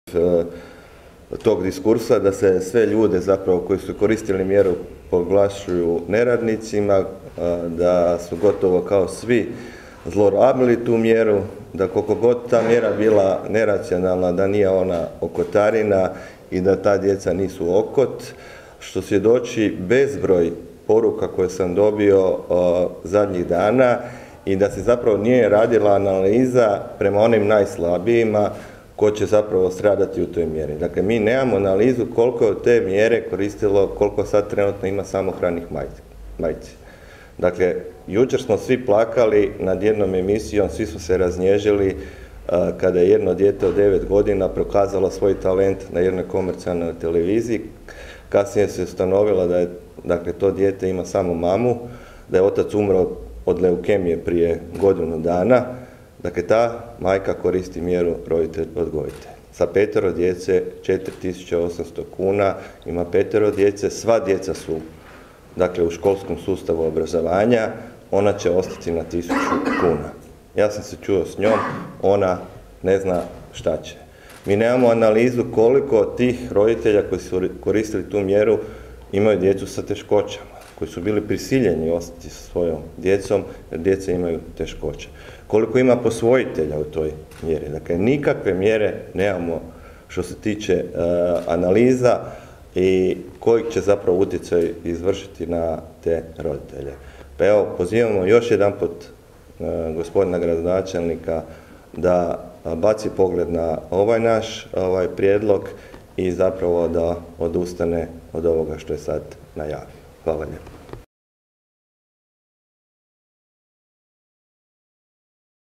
tog diskursa da se sve ljude zapravo koji su koristili mjeru proglašuju neradnicima, da su gotovo kao svi zlorabili tu mjeru, da koliko god ta mjera bila neracionalna, da nije ona okotarina i da ta djeca nisu okot, što svjedoči bezbroj poruka koje sam dobio zadnjih dana i da se zapravo nije radila analiza prema onim najslabijima ko će zapravo stradati u toj mjeri. Dakle, mi nemamo analizu koliko je od te mjere koristilo, koliko sad trenutno ima samohranih majci. Dakle, jučer smo svi plakali nad jednom emisijom, svi smo se raznježili kada je jedno dijete od 9 godina prokazalo svoj talent na jednoj komercijalnoj televiziji. Kasnije se ustanovilo da je, dakle, to dijete ima samo mamu, da je otac umro od leukemije prije godinu dana. Dakle, ta majka koristi mjeru roditelj odgojitelj. Sa 5 djece 4.800 kuna, ima 5 djece, sva djeca su, dakle, u školskom sustavu obrazovanja, ona će ostati na 1.000 kuna. Ja sam se čuo s njom, ona ne zna šta će. Mi nemamo analizu koliko tih roditelja koji su koristili tu mjeru imaju djecu sa teškoćama, koji su bili prisiljeni ostati sa svojom djecom, jer djeca imaju teškoće. Koliko ima posvojitelja u toj mjeri. Dakle, nikakve mjere nemamo što se tiče analiza i koji će zapravo utjecaj izvršiti na te roditelje. Pa evo, pozivamo još jedanput gospodina gradonačelnika da baci pogled na ovaj naš prijedlog i zapravo da odustane od ovoga što je sad najavio. Hvala lijepo.